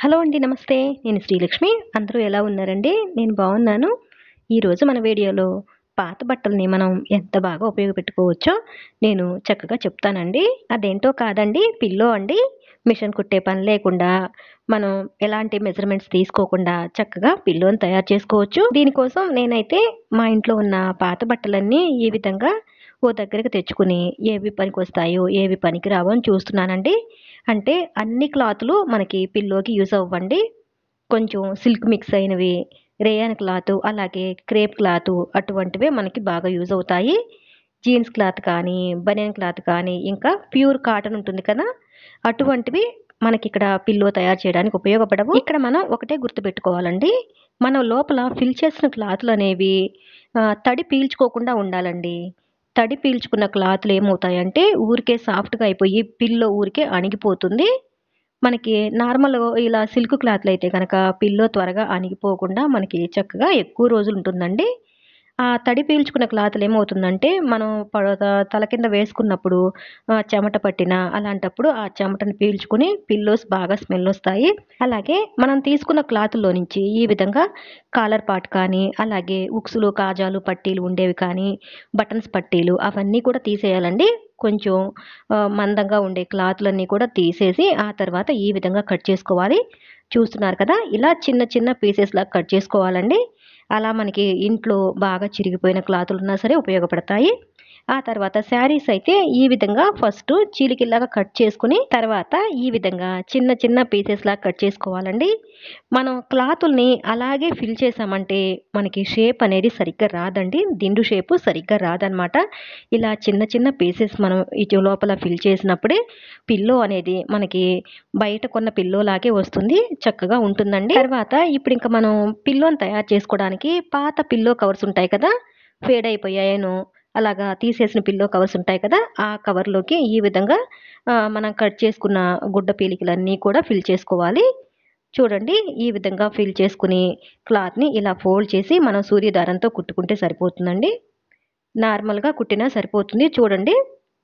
Hello అండి. నమస్తే. నేను శ్రీలక్ష్మి. అందరూ ఎలా ఉన్నారండి? నేను బాగున్నాను. ఈరోజు మన వీడియోలో పాత బట్టల్ని మనం ఎంత బాగా ఉపయోగపెట్టుకోవచ్చో నేను చక్కగా చెప్తానండి. అదేంటో కాదండి, పిల్లో అండి. మిషన్ కుట్టే పని లేకుండా మనం ఎలాంటి మెజర్మెంట్స్ తీసుకోకుండా చక్కగా పిల్లోని తయారు చేసుకోవచ్చు. దీనికోసం నేనైతే మా ఇంట్లో ఉన్న పాత బట్టలన్నీ ఈ విధంగా ఓ దగ్గరికి తెచ్చుకుని ఏవి పనికొస్తాయో, ఏవి పనికి రావో అని చూస్తున్నానండి. అంటే అన్ని క్లాతులు మనకి పిల్లోకి యూజ్ అవ్వండి. కొంచెం సిల్క్ మిక్స్ అయినవి, రేయాన్ క్లాత్, అలాగే క్రేప్ క్లాత్ అటువంటివే మనకి బాగా యూజ్ అవుతాయి. జీన్స్ క్లాత్ కానీ, బనియన్ క్లాత్ కానీ, ఇంకా ప్యూర్ కాటన్ ఉంటుంది కదా! అటువంటివి మనకిక్కడ పిల్లో తయారు చేయడానికి ఉపయోగపడవు. ఇక్కడ మనం ఒకటే గుర్తుపెట్టుకోవాలండి. మనం లోపల ఫిల్ చేసిన క్లాతులనేవి తడి పీల్చుకోకుండా ఉండాలండి. తడి పీల్చుకున్న క్లాతులు ఏమవుతాయంటే ఊరికే సాఫ్ట్‌గా అయిపోయి పిల్లో ఊరికే అణిగిపోతుంది. మనకి నార్మల్‌గా ఇలా సిల్క్ క్లాత్‌లయితే గనక పిల్లో త్వరగా అణిగిపోకుండా మనకి చక్కగా ఎక్కువ రోజులుంటుందండి. ఆ తడి పీల్చుకున్న క్లాతులు ఏమవుతుందంటే మనం తల కింద వేసుకున్నప్పుడు చెమట పట్టినా అలాంటప్పుడు ఆ చెమటని పీల్చుకొని పిల్లోస్ బాగా స్మెల్లొస్తాయి. అలాగే మనం తీసుకున్న క్లాతుల్లో నుంచి ఈ విధంగా కాలర్ పార్ట్ కానీ, అలాగే ఉక్సులు, కాజాలు, పట్టీలు ఉండేవి కానీ, బటన్స్ పట్టీలు అవన్నీ కూడా తీసేయాలండి. కొంచెం మందంగా ఉండే క్లాతులన్నీ కూడా తీసేసి ఆ తర్వాత ఈ విధంగా కట్ చేసుకోవాలి. చూస్తున్నారు కదా! ఇలా చిన్న చిన్న పీసెస్‌లాగా కట్ చేసుకోవాలండి. అలా మనకి ఇంట్లో బాగా చిరిగిపోయిన క్లాతులున్నా సరే ఉపయోగపడతాయి. ఆ తర్వాత శారీస్ అయితే ఈ విధంగా ఫస్ట్ చీలికల్లాగా కట్ చేసుకొని, తర్వాత ఈ విధంగా చిన్న చిన్న పీసెస్‌లాగా కట్ చేసుకోవాలండి. మనం క్లాతుల్ని అలాగే ఫిల్ చేశామంటే మనకి షేప్ అనేది సరిగ్గా రాదండి. దిండు షేపు సరిగ్గా రాదనమాట. ఇలా చిన్న చిన్న పీసెస్ మనం ఇటు లోపల ఫిల్ చేసినప్పుడే పిల్లో అనేది మనకి బయట కొన్న పిల్లోలాగే వస్తుంది. చక్కగా ఉంటుందండి. తర్వాత ఇప్పుడింక మనం పిల్లోని తయారు చేసుకోవడానికి పాత పిల్లో కవర్స్ ఉంటాయి కదా! ఫేడ్ అయిపోయాయనో అలాగా తీసేసిన పిల్లో కవర్స్ ఉంటాయి కదా! ఆ కవర్‌లోకి ఈ విధంగా మనం కట్ చేసుకున్న గుడ్డ పీలికలన్నీ కూడా ఫిల్ చేసుకోవాలి. చూడండి ఈ విధంగా ఫిల్ చేసుకొని క్లాత్‌ని ఇలా ఫోల్డ్ చేసి మనం సూది దారంతో కుట్టుకుంటే సరిపోతుందండి. నార్మల్‌గా కుట్టినా సరిపోతుంది. చూడండి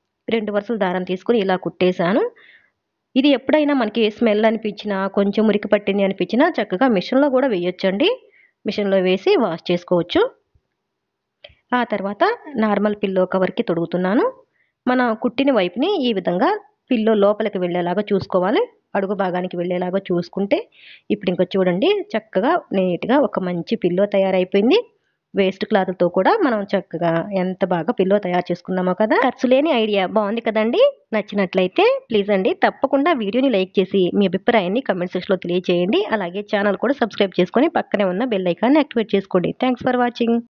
2 వరుసల దారం తీసుకొని ఇలా కుట్టేసాను. ఇది ఎప్పుడైనా మనకి స్మెల్ అనిపించినా, కొంచెం మురికి పట్టింది అనిపించినా చక్కగా మిషన్‌లో గూడా వేయొచ్చండి. మిషన్‌లో వేసి వాష్ చేసుకోవచ్చు. ఆ తర్వాత నార్మల్ పిల్లో కవర్‌కి తొడుగుతున్నాను. మన కుట్టిన వైపుని ఈ విధంగా పిల్లో లోపలికి వెళ్ళేలాగా చూసుకోవాలి. అడుగు భాగానికి వెళ్ళేలాగా చూసుకుంటే ఇప్పుడింక చూడండి చక్కగా నీట్‌గా ఒక మంచి పిల్లో తయారైపోయింది. వేస్ట్ క్లాత్‌తో కూడా మనం చక్కగా ఎంత బాగా పిల్లో తయారు చేసుకున్నామో కదా! ఖర్చు లేని ఐడియా బావుంది కదండీ! నచ్చినట్లయితే ప్లీజ్ అండి తప్పకుండా వీడియోని లైక్ చేసి మీ అభిప్రాయాన్ని కామెంట్ సెక్షన్‌లో తెలియజేయండి. అలాగే ఛానల్ కూడా సబ్స్క్రైబ్ చేసుకొని పక్కనే ఉన్న బెల్ ఐకాన్‌ని యాక్టివేట్ చేసుకోండి. Thanks for watching.